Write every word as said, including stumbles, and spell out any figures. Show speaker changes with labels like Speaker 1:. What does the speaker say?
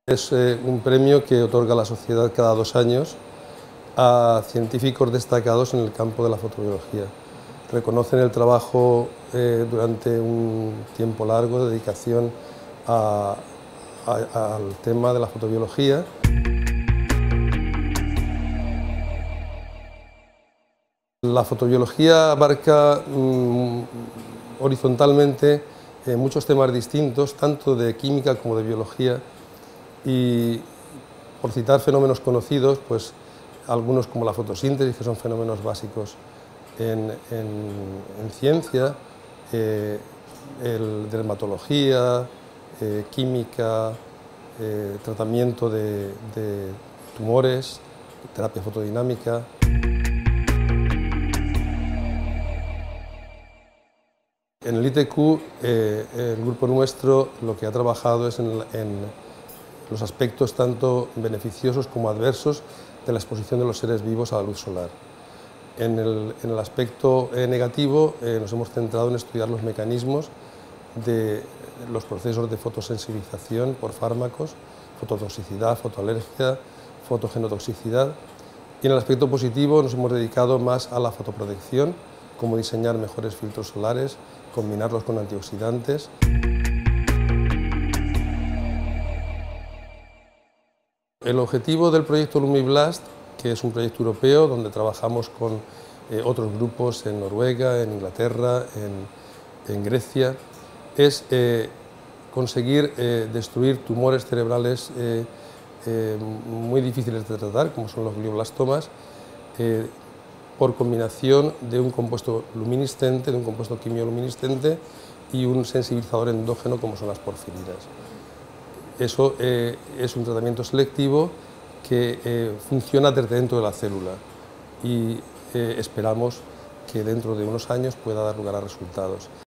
Speaker 1: Es eh, un premio que otorga la sociedad cada dos años a científicos destacados en el campo de la fotobiología. Reconocen el trabajo eh, durante un tiempo largo de dedicación a, a, al tema de la fotobiología. La fotobiología abarca mmm, horizontalmente eh, muchos temas distintos, tanto de química como de biología. Y por citar fenómenos conocidos, pues algunos como la fotosíntesis, que son fenómenos básicos en, en, en ciencia, eh, el dermatología, eh, química, eh, tratamiento de, de tumores, terapia fotodinámica. En el I T Q, eh, el grupo nuestro lo que ha trabajado es en, en los aspectos tanto beneficiosos como adversos de la exposición de los seres vivos a la luz solar. En el, en el aspecto eh, negativo eh, nos hemos centrado en estudiar los mecanismos de los procesos de fotosensibilización por fármacos, fototoxicidad, fotoalergia, fotogenotoxicidad, y en el aspecto positivo nos hemos dedicado más a la fotoprotección, cómo diseñar mejores filtros solares, combinarlos con antioxidantes. El objetivo del proyecto LumiBlast, que es un proyecto europeo donde trabajamos con eh, otros grupos en Noruega, en Inglaterra, en, en Grecia, es eh, conseguir eh, destruir tumores cerebrales eh, eh, muy difíciles de tratar, como son los glioblastomas, eh, por combinación de un compuesto luminiscente, de un compuesto quimioluminiscente y un sensibilizador endógeno, como son las porfirinas. Eso eh, es un tratamiento selectivo que eh, funciona desde dentro de la célula y eh, esperamos que dentro de unos años pueda dar lugar a resultados.